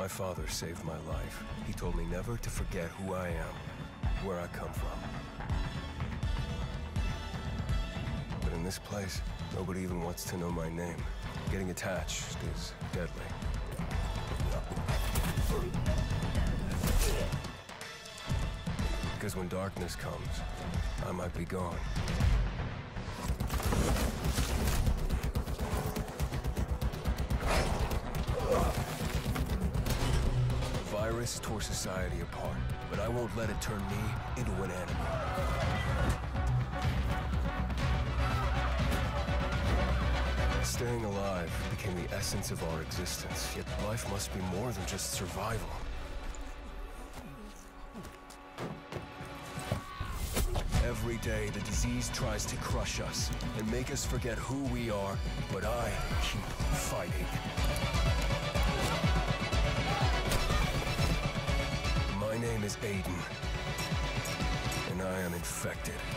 My father saved my life. He told me never to forget who I am, where I come from. But in this place, nobody even wants to know my name. Getting attached is deadly. Because when darkness comes, I might be gone. The virus tore society apart, but I won't let it turn me into an enemy. Staying alive became the essence of our existence, yet life must be more than just survival. Every day, the disease tries to crush us and make us forget who we are, but I keep fighting. My name is Aiden, and I am infected.